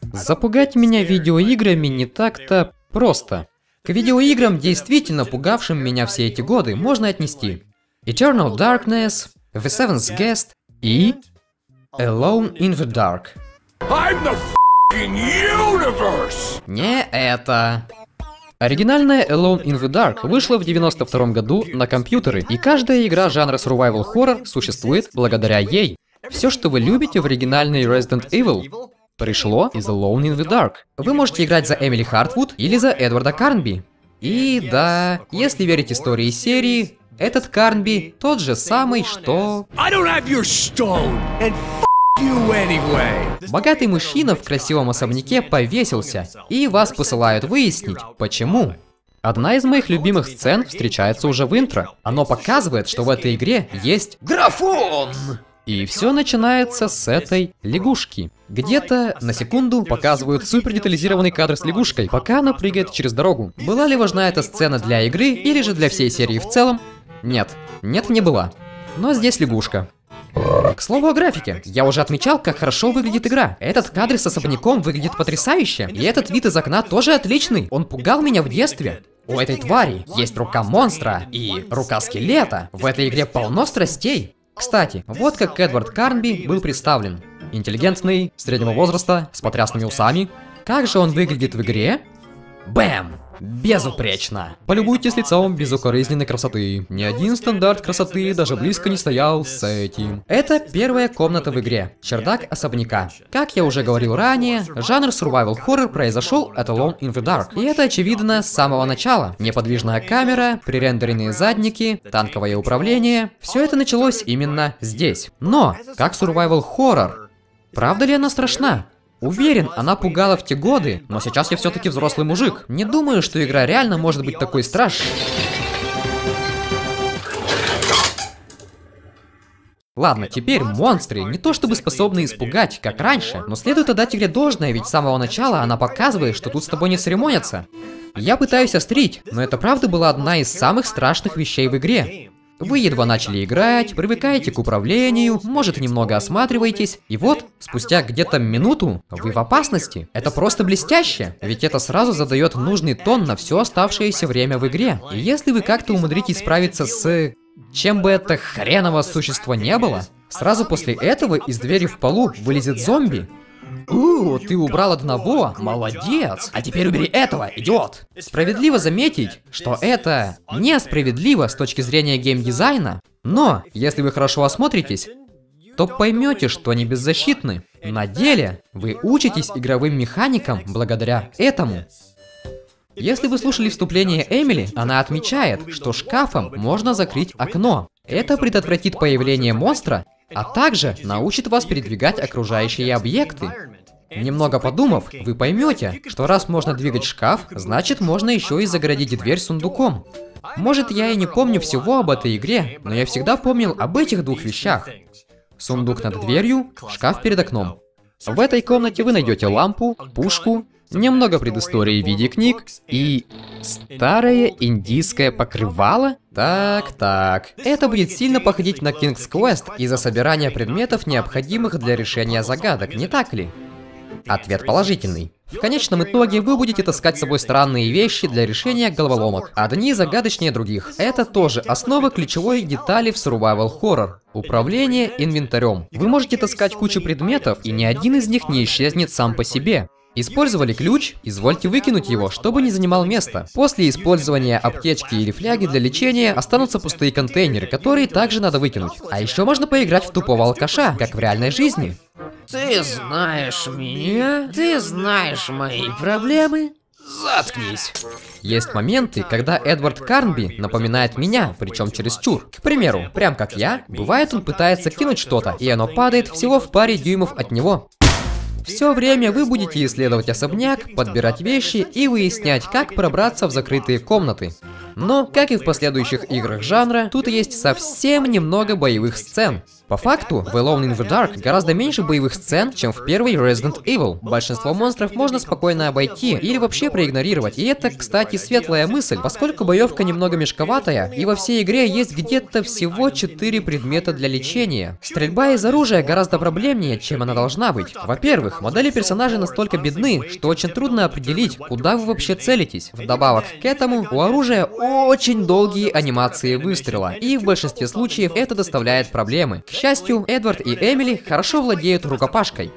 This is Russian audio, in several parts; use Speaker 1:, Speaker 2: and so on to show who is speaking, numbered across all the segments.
Speaker 1: Запугать меня видеоиграми не так-то просто. К видеоиграм, действительно пугавшим меня все эти годы, можно отнести Eternal Darkness, The Seventh Guest и Alone in the Dark. Не это. Оригинальная Alone in the Dark вышла в 92 году на компьютеры, и каждая игра жанра survival horror существует благодаря ей. Все, что вы любите в оригинальной Resident Evil, пришло из Alone in the Dark. Вы можете играть за Эмили Хартвуд или за Эдварда Карнби. И да, если верить истории серии, этот Карнби тот же самый, что... Богатый мужчина в красивом особняке повесился, и вас посылают выяснить, почему. Одна из моих любимых сцен встречается уже в интро. Оно показывает, что в этой игре есть графон! И все начинается с этой лягушки. Где-то на секунду показывают супер детализированный кадр с лягушкой, пока она прыгает через дорогу. Была ли важна эта сцена для игры или же для всей серии в целом? Нет, не была. Но здесь лягушка. К слову о графике, я уже отмечал, как хорошо выглядит игра. Этот кадр с особняком выглядит потрясающе. И этот вид из окна тоже отличный. Он пугал меня в детстве. У этой твари есть рука монстра и рука скелета. В этой игре полно страстей. Кстати, вот как Эдвард Карнби был представлен. Интеллигентный, среднего возраста, с потрясными усами. Как же он выглядит в игре? Бэм! Безупречно! Полюбуйтесь лицом безукоризненной красоты. Ни один стандарт красоты даже близко не стоял с этим. Это первая комната в игре. Чердак особняка. Как я уже говорил ранее, жанр survival horror произошел от Alone in the Dark. И это очевидно с самого начала. Неподвижная камера, пререндеренные задники, танковое управление. Все это началось именно здесь. Но, как survival horror, правда ли она страшна? Уверен, она пугала в те годы, но сейчас я все-таки взрослый мужик. Не думаю, что игра реально может быть такой страшной. Ладно, теперь монстры не то чтобы способны испугать, как раньше, но следует отдать игре должное, ведь с самого начала она показывает, что тут с тобой не церемонятся. Я пытаюсь острить, но это правда была одна из самых страшных вещей в игре. Вы едва начали играть, привыкаете к управлению, может немного осматриваетесь, и вот, спустя где-то минуту, вы в опасности. Это просто блестяще, ведь это сразу задает нужный тон на все оставшееся время в игре. И если вы как-то умудритесь справиться с... чем бы это хреново существо не было, сразу после этого из двери в полу вылезет зомби. Ты убрал одного, молодец. А теперь убери этого, идиот. Справедливо заметить, что это несправедливо с точки зрения геймдизайна, но если вы хорошо осмотритесь, то поймете, что они беззащитны. На деле вы учитесь игровым механикам благодаря этому. Если вы слушали вступление Эмили, она отмечает, что шкафом можно закрыть окно. Это предотвратит появление монстра, а также научит вас передвигать окружающие объекты. Немного подумав, вы поймете, что раз можно двигать шкаф, значит можно еще и загородить дверь сундуком. Может, я и не помню всего об этой игре, но я всегда помнил об этих двух вещах. Сундук над дверью, шкаф перед окном. В этой комнате вы найдете лампу, пушку, немного предыстории в виде книг и старое индийское покрывало? Так. Это будет сильно походить на King's Quest из-за собирания предметов, необходимых для решения загадок, не так ли? Ответ положительный. В конечном итоге вы будете таскать с собой странные вещи для решения головоломок. Одни загадочнее других. Это тоже основа ключевой детали в survival horror. Управление инвентарем. Вы можете таскать кучу предметов, и ни один из них не исчезнет сам по себе. Использовали ключ? Извольте выкинуть его, чтобы не занимал место. После использования аптечки или фляги для лечения останутся пустые контейнеры, которые также надо выкинуть. А еще можно поиграть в тупого алкаша, как в реальной жизни.
Speaker 2: Ты знаешь меня? Ты знаешь мои проблемы? Заткнись.
Speaker 1: Есть моменты, когда Эдвард Карнби напоминает меня, причем чересчур. К примеру, прям как я, бывает он пытается кинуть что-то, и оно падает всего в паре дюймов от него. Все время вы будете исследовать особняк, подбирать вещи и выяснять, как пробраться в закрытые комнаты. Но, как и в последующих играх жанра, тут есть совсем немного боевых сцен. По факту, в Alone in the Dark гораздо меньше боевых сцен, чем в первой Resident Evil. Большинство монстров можно спокойно обойти или вообще проигнорировать. И это, кстати, светлая мысль, поскольку боевка немного мешковатая, и во всей игре есть где-то всего 4 предмета для лечения. Стрельба из оружия гораздо проблемнее, чем она должна быть. Во-первых, Модели персонажей настолько бедны, что очень трудно определить, куда вы вообще целитесь. Вдобавок к этому, у оружия очень долгие анимации выстрела, и в большинстве случаев это доставляет проблемы. К счастью, Эдвард и Эмили хорошо владеют рукопашкой.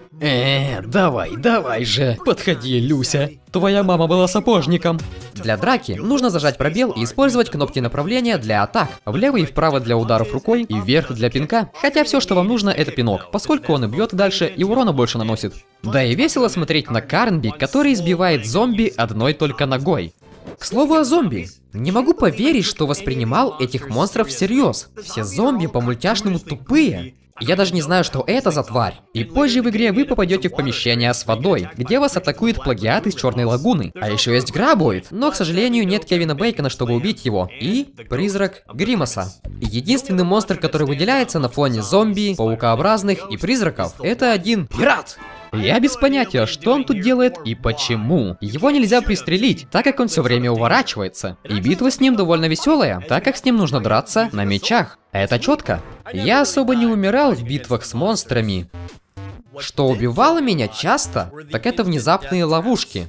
Speaker 3: Давай же, подходи, Люся. Твоя мама была сапожником.
Speaker 1: Для драки нужно зажать пробел и использовать кнопки направления для атак. Влево и вправо для ударов рукой и вверх для пинка. Хотя все, что вам нужно, это пинок, поскольку он и бьет дальше, и урона больше наносит. Да и весело смотреть на Карнби, который избивает зомби одной только ногой. К слову о зомби. Не могу поверить, что воспринимал этих монстров всерьез. Все зомби по-мультяшному тупые. Я даже не знаю, что это за тварь. И позже в игре вы попадете в помещение с водой, где вас атакует плагиат из Черной лагуны. А еще есть Грабоид, но, к сожалению, нет Кевина Бейкона, чтобы убить его. И призрак Гримаса. Единственный монстр, который выделяется на фоне зомби, паукообразных и призраков, это один пират. Я без понятия, что он тут делает и почему. Его нельзя пристрелить, так как он все время уворачивается. И битва с ним довольно веселая, так как с ним нужно драться на мечах. Это четко. Я особо не умирал в битвах с монстрами. Что убивало меня часто, так это внезапные ловушки.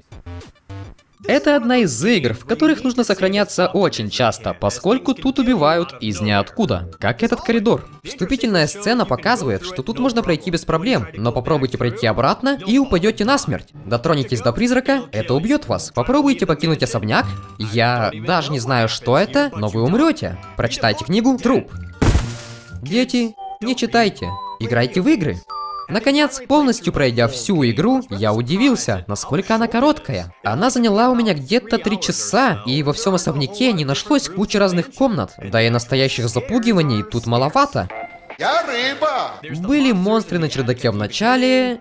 Speaker 1: Это одна из игр, в которых нужно сохраняться очень часто, поскольку тут убивают из ниоткуда, как этот коридор. Вступительная сцена показывает, что тут можно пройти без проблем, но попробуйте пройти обратно и упадете насмерть. Дотронетесь до призрака, это убьет вас. Попробуйте покинуть особняк, я даже не знаю, что это, но вы умрете. Прочитайте книгу «Труп». Дети, не читайте, играйте в игры. Наконец, полностью пройдя всю игру, я удивился, насколько она короткая. Она заняла у меня где-то 3 часа, и во всем особняке не нашлось кучи разных комнат. Да и настоящих запугиваний тут маловато.
Speaker 4: Я рыба!
Speaker 1: Были монстры на чердаке в начале.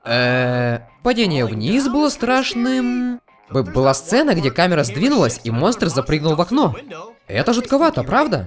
Speaker 1: Падение вниз было страшным. Была сцена, где камера сдвинулась, и монстр запрыгнул в окно. Это жутковато, правда?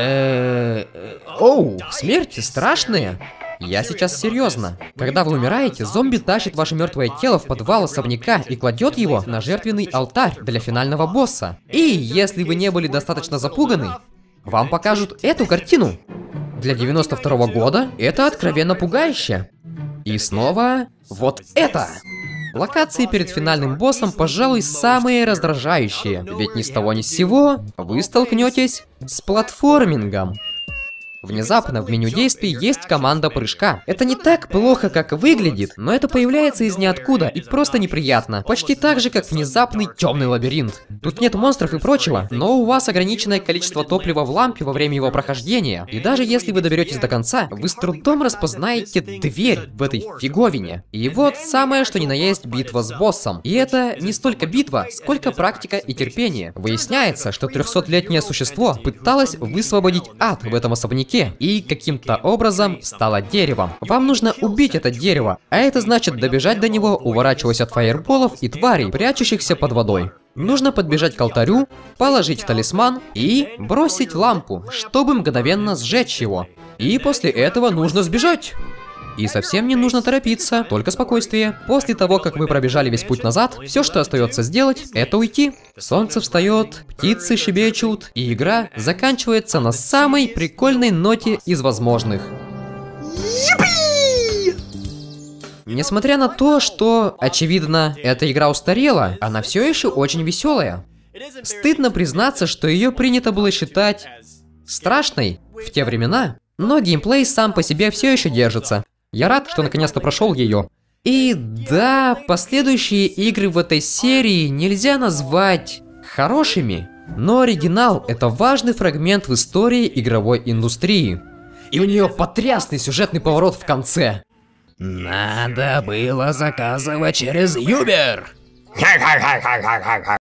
Speaker 1: Оу, смерти страшные. Я сейчас серьезно. Когда вы умираете, зомби тащит ваше мертвое тело в подвал особняка и кладет его на жертвенный алтарь для финального босса. И если вы не были достаточно запуганы, вам покажут эту картину. Для 92-го года это откровенно пугающе. И снова вот это. Локации перед финальным боссом, пожалуй, самые раздражающие. Ведь ни с того ни с сего вы столкнетесь с платформингом. Внезапно в меню действий есть команда прыжка. Это не так плохо, как выглядит, но это появляется из ниоткуда и просто неприятно. Почти так же, как внезапный темный лабиринт. Тут нет монстров и прочего, но у вас ограниченное количество топлива в лампе во время его прохождения. И даже если вы доберетесь до конца, вы с трудом распознаете дверь в этой фиговине. И вот самое что ни на есть битва с боссом. И это не столько битва, сколько практика и терпение. Выясняется, что 300-летнее существо пыталось высвободить ад в этом особняке. И каким-то образом стало деревом. Вам нужно убить это дерево, а это значит добежать до него, уворачиваясь от фаерболов и тварей, прячущихся под водой. Нужно подбежать к алтарю, положить талисман и бросить лампу, чтобы мгновенно сжечь его. И после этого нужно сбежать. И совсем не нужно торопиться, только спокойствие. После того, как вы пробежали весь путь назад, все, что остается сделать, это уйти. Солнце встает, птицы щебечут, и игра заканчивается на самой прикольной ноте из возможных. Несмотря на то, что, очевидно, эта игра устарела, она все еще очень веселая. Стыдно признаться, что ее принято было считать страшной в те времена, но геймплей сам по себе все еще держится. Я рад, что наконец-то прошел ее. И да, последующие игры в этой серии нельзя назвать хорошими, но оригинал — это важный фрагмент в истории игровой индустрии. И у нее потрясный сюжетный поворот в конце.
Speaker 2: Надо было заказывать через Uber.